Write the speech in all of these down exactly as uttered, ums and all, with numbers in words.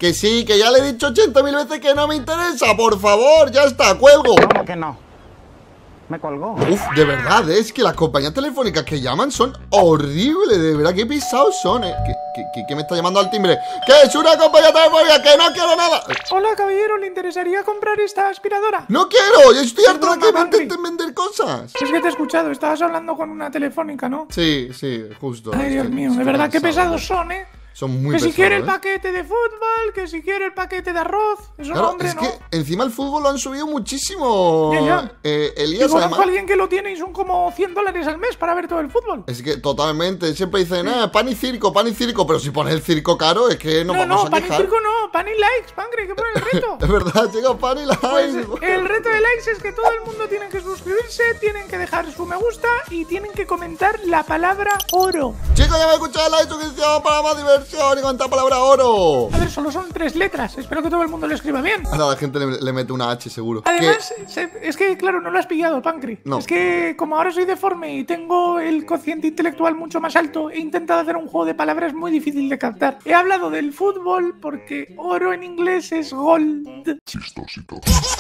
Que sí, que ya le he dicho ochenta mil veces que no me interesa. Por favor, ya está, cuelgo. ¿Cómo que no? Me colgó. Uf, de verdad, es que las compañías telefónicas que llaman son horribles. De verdad, qué pisados son, eh. ¿Qué, qué, qué, qué me está llamando al timbre? ¿Qué es una compañía telefónica? ¡Que no quiero nada! Hola, caballero, ¿le interesaría comprar esta aspiradora? ¡No quiero! ¡Yo estoy harto de que me Pangri. intenten vender cosas! Es que te he escuchado, estabas hablando con una telefónica, ¿no? Sí, sí, justo. Ay, Dios Estoy- mío, de estoy verdad, qué cansado. pesados son, ¿eh? Son muy Que si pesados, quiere el ¿eh? paquete de fútbol, que si quiere el paquete de arroz. Eso Claro, no, hombre, es no. que encima el fútbol lo han subido muchísimo. Ya, ya. Eh, Y Elías, conozco además. a alguien que lo tiene y son como cien dólares al mes para ver todo el fútbol. Es que totalmente, siempre dicen, eh, pan y circo, pan y circo. Pero si pones el circo caro, es que nos No, vamos no, a pan y quejar. circo no, pan y likes, Pangre, que pone el reto. Es verdad, llega pan y la Pues el reto de likes es que todo el mundo tiene que suscribirse, tienen que dejar su me gusta y tienen que comentar la palabra oro. Chicos, ya me he escuchado la suscripción para más diversión y contar palabra oro. A ver, solo son tres letras, espero que todo el mundo lo escriba bien. A la gente le, le mete una H seguro. Además, se- es que, claro, no lo has pillado, Pancri. No. Es que, como ahora soy deforme y tengo el cociente intelectual mucho más alto, he intentado hacer un juego de palabras muy difícil de captar. He hablado del fútbol porque oro en inglés es gold. Chistosito.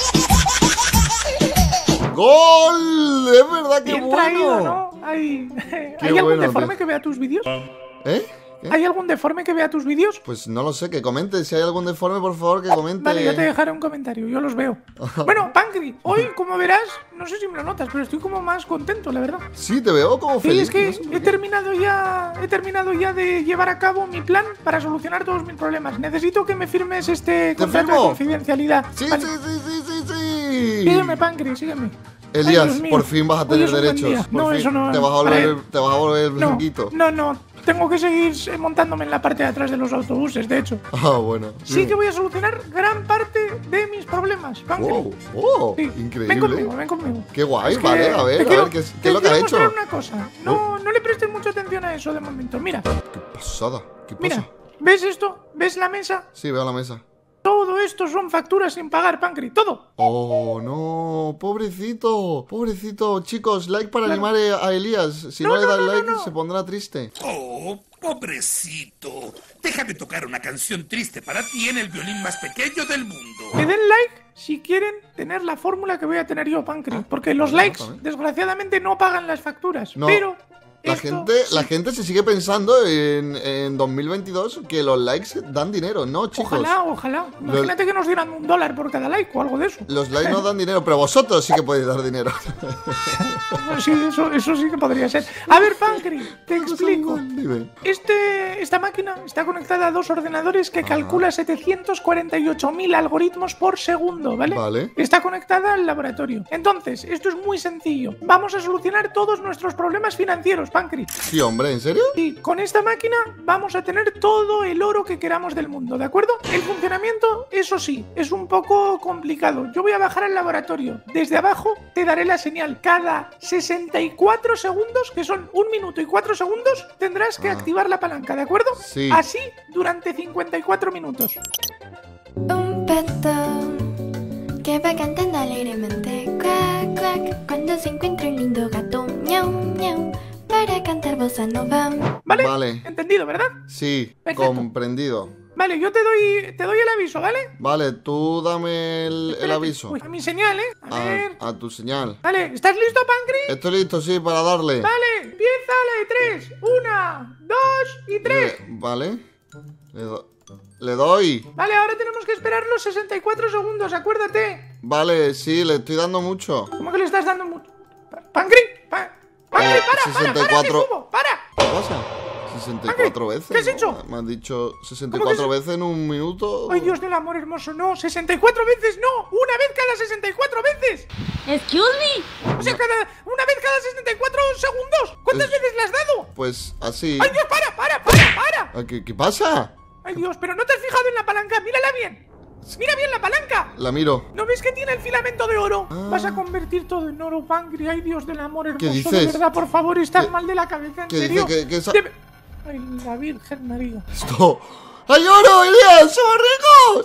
¡Gol! Es verdad que Bien bueno. traído, ¿no? ¿Hay, ¿hay algún bueno, deforme tío. que vea tus vídeos? ¿Eh? ¿Qué? ¿Hay algún deforme que vea tus vídeos? Pues no lo sé, que comente. Si hay algún deforme, por favor, que comente. Vale, ya te dejaré un comentario, yo los veo. Bueno, Pancri, hoy, como verás, no sé si me lo notas, pero estoy como más contento, la verdad. Sí, te veo como Sí, feliz. es que no sé por he qué. terminado ya, he terminado ya de llevar a cabo mi plan para solucionar todos mis problemas. Necesito que me firmes este contrato de firmo? confidencialidad. Sí, Vale. sí, sí, sí, sí, sí. Sígueme, Pancri, sígueme. Ay, Elías, Dios mío. por fin vas a Hoy tener es un buen derechos. día. Por No, fin eso no. te vas a para- volver, te vas a volver no, blanquito. no, no. Tengo que seguir eh, montándome en la parte de atrás de los autobuses, de hecho. Ah, bueno. Sí que voy a solucionar gran parte de mis problemas, Pancri. Wow, wow, Sí. increíble. Ven conmigo, ven conmigo. Qué guay, Es que vale, a ver, te a quiero- ver, ¿qué es, te qué es lo que ha quiero hecho? mostrar una cosa. No, no le prestes mucha atención a eso de momento. Mira, Qué pasada, ¿qué pasa? mira. ¿Ves esto? ¿Ves la mesa? Sí, veo la mesa. Todo esto son facturas sin pagar, Pancri. Todo. Oh, no, pobrecito, pobrecito. Chicos, like para Claro. animar a Elías. Si no, No, le no, das no, no, like, no. se pondrá triste. Oh, pobrecito. Déjame tocar una canción triste para ti en el violín más pequeño del mundo. Que den like si quieren tener la fórmula que voy a tener yo, Pancri. Porque los bueno, likes, también. desgraciadamente, no pagan las facturas. No. Pero La esto gente, la sí. gente se sigue pensando en, en dos mil veintidós que los likes dan dinero, ¿no, chicos? Ojalá, ojalá. Imagínate que nos dieran un dólar por cada like o algo de eso. Los likes no dan dinero, pero vosotros sí que podéis dar dinero. Sí, eso, eso sí que podría ser. A ver, Pancri, te explico. Dime. Este, esta máquina está conectada a dos ordenadores que calcula setecientos cuarenta y ocho mil algoritmos por segundo, ¿vale? Vale. Está conectada al laboratorio. Entonces, esto es muy sencillo. Vamos a solucionar todos nuestros problemas financieros, Pancri. Sí, hombre, ¿en serio? Y con esta máquina vamos a tener todo el oro que queramos del mundo, ¿de acuerdo? El funcionamiento, eso sí, es un poco complicado. Yo voy a bajar al laboratorio. Desde abajo te daré la señal. Cada sesenta y cuatro segundos, que son un minuto y cuatro segundos, tendrás que Ah. activar la palanca, ¿de acuerdo? Sí. Así durante cincuenta y cuatro minutos. Un pato que va cantando alegremente, cuac, cuac, cuando se encuentra un lindo gato, miau, miau, para cantar bossa nova. ¿Vale? Vale. ¿Entendido, verdad? Sí, Perfecto. comprendido. Vale, yo te doy, te doy el aviso, ¿vale? Vale, tú dame el, el Espérate. aviso. Uy, a mi señal, ¿eh? A ver. A, a tu señal. Vale, ¿estás listo, Pancri? Estoy listo, sí, para darle. Vale, empieza la de tres. Una, dos y tres. Le- vale. Le, do- le doy. Vale, ahora tenemos que esperar los sesenta y cuatro segundos, acuérdate. Vale, sí, le estoy dando mucho. ¿Cómo que le estás dando mucho? Pa- ¡Pancri! Pa- ¡Pancri, Eh, para, para, para, sesenta y cuatro. que subo! ¡Para! ¿Qué pasa? sesenta y cuatro veces. ¿qué has ¿no? hecho? Me han dicho sesenta y ¿Cómo que cuatro se- veces en un minuto. ¡Ay, Dios del amor hermoso! ¡No! ¡sesenta y cuatro veces no! ¡Una vez cada sesenta y cuatro veces! Excuse me. O sea, cada, una vez cada sesenta y cuatro segundos. ¿Cuántas Es- veces le has dado? Pues así. ¡Ay, Dios, para, para, para, para! Ah, ¿Qué, qué pasa? ¡Ay, Dios, pero no te has fijado en la palanca! ¡Mírala bien! ¡Mira bien la palanca! La miro. ¿No ves que tiene el filamento de oro? Ah. Vas a convertir todo en oro, Pancri. Ay, Dios del amor hermoso. ¿Qué dices? De verdad, por favor, estás ¿Qué- mal de la cabeza, ¿en qué dice? serio? ¿Qué- qué esa- Debe- Ay, la Virgen María. Esto. ¡Hay oro, Elías! ¡Somos ricos!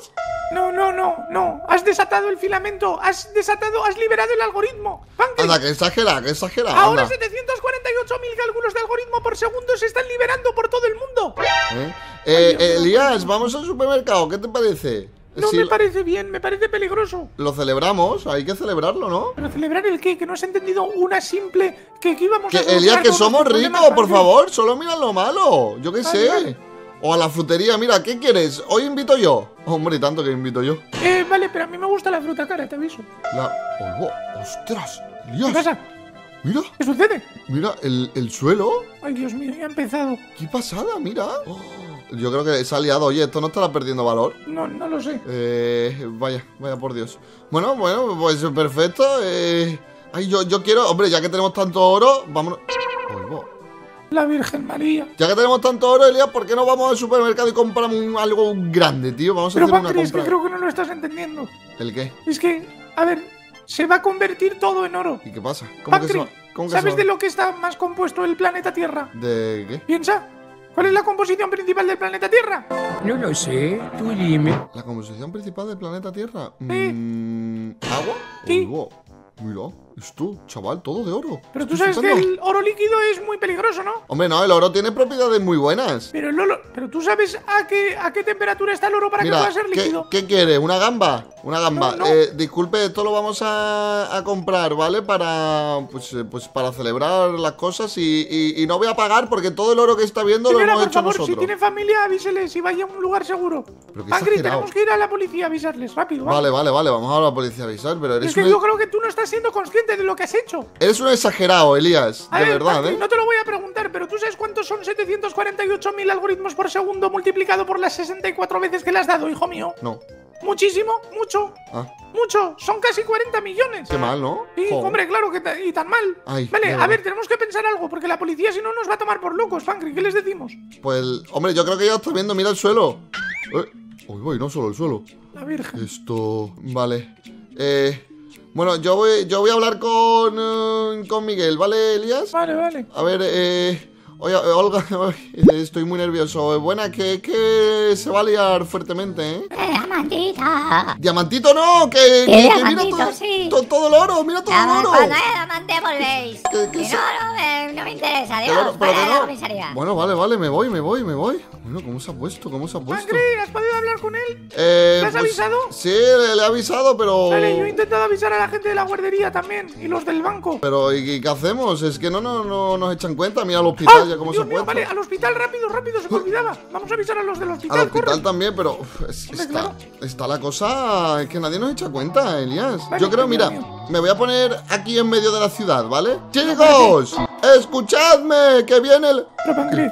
No, no, no, no. Has desatado el filamento. Has desatado, has liberado el algoritmo. Pancri. Anda, que exagera, que exagera. Ahora Anda. setecientos cuarenta y ocho mil cálculos de algoritmo por segundo se están liberando por todo el mundo. ¿Eh? Eh, eh, Elías, vamos al supermercado, ¿qué te parece? No Si me parece bien, me parece peligroso. lo celebramos, hay que celebrarlo, ¿no? ¿Pero celebrar el qué? Que no has entendido una simple... Que, que íbamos Que a... Elías, que todos somos los problemas, ricos, por Pancri. favor, solo mira lo malo, yo qué Vale, sé. vale. O a la frutería, mira, ¿qué quieres? Hoy invito yo. Hombre, tanto que invito yo. Eh, vale, pero a mí me gusta la fruta cara, te aviso. La... Oh, oh, ¡ostras! ¿Qué Elías, pasa? mira, ¿Qué sucede? mira, el, el suelo. Ay, Dios mío, ya ha empezado. ¡Qué pasada, mira! Oh, yo creo que se ha liado, oye, esto no estará perdiendo valor. No, no lo sé. Eh, vaya, vaya por Dios. Bueno, bueno, pues perfecto. Eh, ay, yo, yo quiero, hombre, ya que tenemos tanto oro, vámonos. Oh, oh. La Virgen María. Ya que tenemos tanto oro, Elías, ¿por qué no vamos al supermercado y compramos un- algo grande, tío? Vamos a Pero hacer una Pancri, es que compra. creo que no lo estás entendiendo. ¿El qué? Es que, a ver, se va a convertir todo en oro. ¿Y qué pasa? ¿Cómo que se Pancri, va? ¿Cómo que ¿sabes se va? de lo que está más compuesto el planeta Tierra? ¿De qué? Piensa, ¿cuál es la composición principal del planeta Tierra? No lo sé, tú dime. ¿La composición principal del planeta Tierra? Sí. Mm, ¿Agua? Sí. Oh, oh. Mira, esto, chaval, todo de oro. Pero tú Estoy sabes que flipando. el oro líquido es muy peligroso, ¿no? Hombre, no, el oro tiene propiedades muy buenas. Pero el oro, pero tú sabes a qué, a qué temperatura está el oro para que Mira, pueda ser ¿qué, líquido. ¿qué quiere? ¿Una gamba? Una gamba. No, no. Eh, disculpe, esto lo vamos a, a comprar, ¿vale? Para pues, eh, pues para celebrar las cosas y, y- y no voy a pagar porque todo el oro que está viendo Señora, lo hemos por hecho favor, nosotros. si tiene familia, avíseles y vaya a un lugar seguro. Pero qué Pancri, exagerado. tenemos que ir a la policía a avisarles, rápido. vamos. Vale, vale, vale, vamos a la policía a avisar, pero eres Es que un, yo creo que tú no estás siendo consciente de lo que has hecho. eres un exagerado, Elías. A De ver, verdad, Pancri, ¿eh? no te lo voy a preguntar, pero ¿tú sabes cuántos son setecientos cuarenta y ocho mil algoritmos por segundo multiplicado por las sesenta y cuatro veces que le has dado, hijo mío? No. Muchísimo, mucho, Ah, mucho. Son casi cuarenta millones. qué mal, ¿no? Sí, Joder. hombre, claro que ta- y tan mal. Ay, vale, de a verdad. ver, tenemos que pensar algo, porque la policía si no nos va a tomar por locos, Pancri. ¿Qué les decimos? Pues, hombre, yo creo que ya está viendo, mira el suelo. Eh, uy, voy, no solo el suelo. La Virgen. Esto, vale. Eh, bueno, yo voy, yo voy a hablar con, eh, con Miguel, ¿vale, Elías? Vale, vale. A ver, eh... Oye, eh, Olga, ay, estoy muy nervioso. Buena, que, que se va a liar fuertemente, ¿eh? Diamantita. Diamantito no, que, que, ¿Qué que mira diamantito? todo, Sí. todo, todo el oro, mira todo el Cuando oro. haya diamante volvéis. Que- que Que se- no, no me, no me interesa. Que el Adiós. oro- pero Vaya que a la no. comisaría. Bueno, vale, vale, me voy, me voy, me voy. Bueno, ¿cómo se ha puesto? ¿Cómo se ha puesto? Pancri, ¿has podido hablar con él? Eh, ¿Le has avisado? Sí, le, le he avisado, pero... Vale, yo he intentado avisar a la gente de la guardería también y los del banco. Pero, ¿y qué hacemos? Es que no, no, no nos echan cuenta. Mira al hospital ya cómo Dios se ha mío, puesto. vale, al hospital, rápido, rápido, se me olvidaba. Vamos a avisar a los del hospital, Al hospital corre. también, pero uf, es- Hombre, está, claro. está la cosa... Es que nadie nos echa cuenta, Elías. Vale, Yo creo, Dios mira, mío. me voy a poner aquí en medio de la ciudad, ¿vale? ¡Chicos! ¡Escuchadme! ¡Que viene el... Pero Pancri.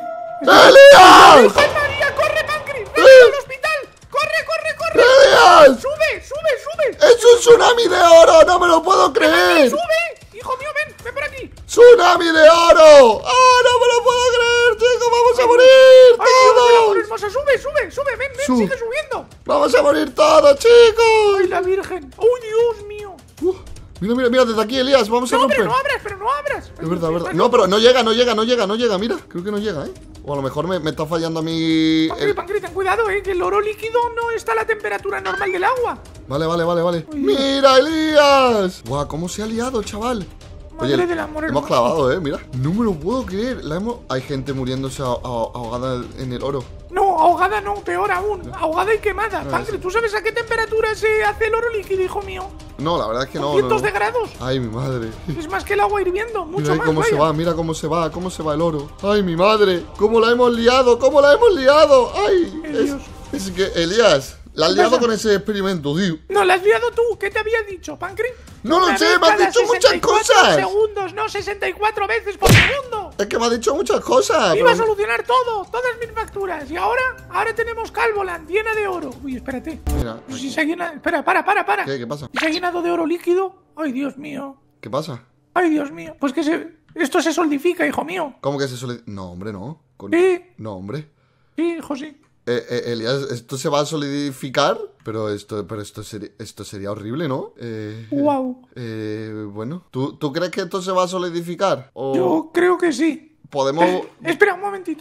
¡Elías! ¡Ay, María, corre, Pancri! ¡Rápido al hospital! ¡Corre, corre, corre! ¡Elías! ¡Sube, sube, sube! ¡Es un tsunami de oro! ¡No me lo puedo creer! ¡Sube! Hijo mío, ven, ven por aquí. ¡Tsunami de oro! ¡Ah, no me lo puedo creer, chicos! ¡Vamos a morir ¡Ay, Dios de la todos! hermosa! ¡Sube, sube, sube! ¡Ven, ven, Sub. sigue subiendo! ¡Vamos a morir todos, chicos! ¡Ay, la Virgen! ¡Uy, Dios mío! Uh, mira, mira, mira, desde aquí, Elías, vamos a No, romper. pero no abras, pero no abras. Es verdad, es verdad. No, pero no llega, no llega, no llega, no llega, mira. Creo que no llega, ¿eh? O a lo mejor me, me está fallando a mí... Pancri, el- Pancri, ten cuidado, eh, que el oro líquido no está a la temperatura normal del agua. Vale, vale, vale, vale. Uy. ¡Mira, Elías! ¡Guau, cómo se ha liado, chaval! Madre del amor hemos hermoso. clavado, ¿eh? Mira, no me lo puedo creer. La hemos... Hay gente muriéndose ah- ah- ahogada en el oro. No, ahogada no, peor aún. Ahogada y quemada. Pancri, ¿tú sabes a qué temperatura se hace el oro líquido, hijo mío? No, la verdad es que no. Cientos no. de grados. Ay, mi madre. Es más que el agua hirviendo, mucho Mira ahí más. cómo se vaya. va, mira cómo se va, cómo se va el oro. Ay, mi madre, cómo la hemos liado, cómo la hemos liado. Ay, Ay, es, Dios. es que, Elías, la has ¿Qué liado pasa? con ese experimento, tío. No, la has liado tú. ¿Qué te había dicho, Pancri? No lo Una sé, vez me has cada dicho muchas sesenta y cuatro cosas. segundos, no sesenta y cuatro veces por segundo. Es que me ha dicho muchas cosas. Iba a pero- solucionar todo, todas mis facturas. Y ahora, ahora tenemos Calvoland llena de oro. Uy, espérate. Mira, Pues si se ha llenado... Espera, para, para, para. ¿qué, qué pasa? ¿Se ha llenado de oro líquido? Ay, Dios mío. ¿Qué pasa? Ay, Dios mío. Pues que se... Esto se solidifica, hijo mío. ¿Cómo que se suele...? No, hombre, no. Con- Sí. No, hombre. Sí, hijo, sí. Eh, eh, Elías, esto se va a solidificar, pero esto, pero esto sería, esto sería horrible, ¿no? Eh, Wow. eh, bueno, ¿tú, ¿tú crees que esto se va a solidificar? O Yo creo que sí. podemos... Espera un momentito.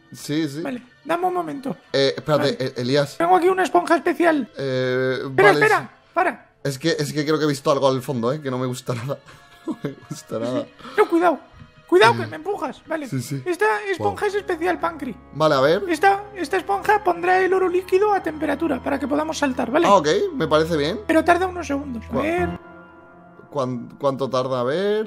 Sí, sí. Vale, dame un momento. Eh, espérate, Vale. eh, Elías. Tengo aquí una esponja especial. Eh, Espera, vale, espera, para. Es que, es que creo que he visto algo al fondo, ¿eh? Que no me gusta nada. No me gusta nada. No, cuidado. Cuidado que me empujas. Vale. Sí, sí. Esta esponja es especial, Pancri. Vale, a ver. Esta, esta esponja pondrá el oro líquido a temperatura para que podamos saltar, ¿vale? Ah, ok, me parece bien. Pero tarda unos segundos. A Guau. ver. ¿Cuán- ¿Cuánto tarda? A ver.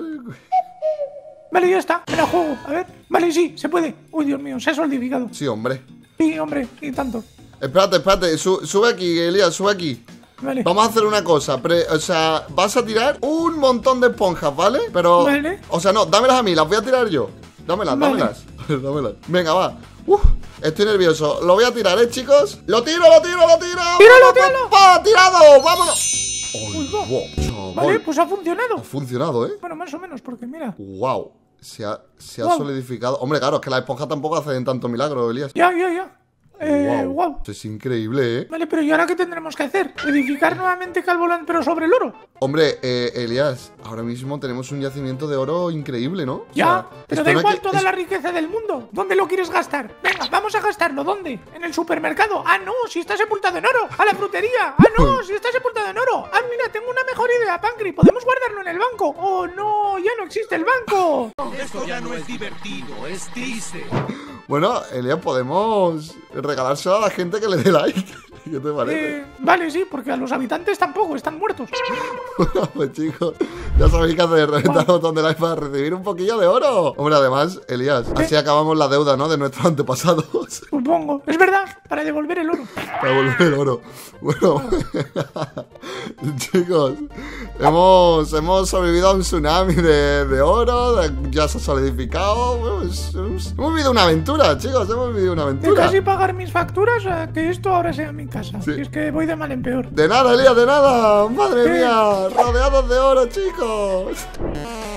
Vale, ya está. Me la juego. A ver. Vale, sí, se puede. Uy, Dios mío, se ha solidificado. Sí, hombre. Sí, hombre, y tanto. Espérate, espérate. Su- sube aquí, Elías, sube aquí. Vale. Vamos a hacer una cosa. Pre- o sea, vas a tirar un montón de esponjas, ¿vale? Pero. Vale. O sea, no, dámelas a mí, las voy a tirar yo. Dámelas, Vale. dámelas. dámelas. Venga, va. Uf, estoy nervioso. Lo voy a tirar, ¿eh, chicos? ¡Lo tiro, lo tiro, lo tiro! ¡Tíralo, ¡Pa, pa, tíralo! pa! ¡Tirado! ¡Vámonos! Uy, va. wow, chaval. Vale, pues ha funcionado. Ha funcionado, ¿eh? Bueno, más o menos, porque mira. Wow. Se ha, se ha Wow. solidificado. Hombre, claro, es que las esponjas tampoco hacen tanto milagro, Elías. Ya, ya, ya. Eh, wow. wow. Esto es increíble, ¿eh? Vale, pero ¿y ahora qué tendremos que hacer? ¿Edificar nuevamente Calvoland pero sobre el oro? Hombre, eh, Elías, ahora mismo tenemos un yacimiento de oro increíble, ¿no? O Ya, sea, pero esto da no hay igual que- toda es- la riqueza del mundo. ¿Dónde lo quieres gastar? Venga, vamos a gastarlo. ¿Dónde? ¿En el supermercado? Ah, no, si está sepultado en oro. A la frutería. Ah, no, si está sepultado en oro. Ah, mira, tengo una mejor idea, Pancri. Podemos guardarlo en el banco. Oh, no, ya no existe el banco. Esto ya no es divertido, es triste. Bueno, Elías, podemos regalárselo a la gente que le dé like. ¿Qué te parece? Eh, vale, sí, porque a los habitantes tampoco, están muertos. Pues chicos, ya sabéis que hacer, reventar el botón de like para recibir un poquillo de oro. Hombre, además, Elías, así acabamos la deuda, ¿no? De nuestros antepasados. Supongo. Es verdad, para devolver el oro. Para volver el oro. Bueno, chicos, hemos, hemos sobrevivido a un tsunami de, de oro, de- ya se ha solidificado. Bueno, es- es- hemos vivido una aventura, chicos, hemos vivido una De aventura. casi pagar mis facturas a que esto ahora sea mi casa. Sí. Y es que voy de mal en peor. De nada, Elías, de nada. Madre Sí. mía, rodeados de oro, chicos.